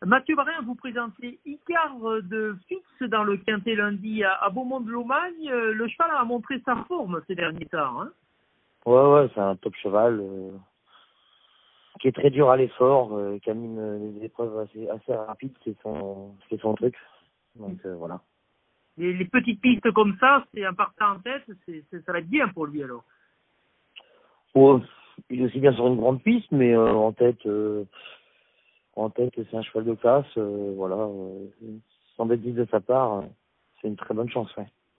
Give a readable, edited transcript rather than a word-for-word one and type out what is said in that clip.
Mathieu Varin, vous présentez Icare de Fix dans le Quintet lundi à Beaumont-de-Lomagne. Le cheval a montré sa forme ces derniers temps. Hein. Ouais, c'est un top cheval qui est très dur à l'effort, qui amène des épreuves assez rapides, c'est son truc. Donc voilà. Les petites pistes comme ça, c'est un partant en tête, ça va être bien pour lui alors. Ouais, il est aussi bien sur une grande piste, mais en tête, c'est un cheval de classe. Voilà, sans bêtise de sa part, c'est une très bonne chance, ouais.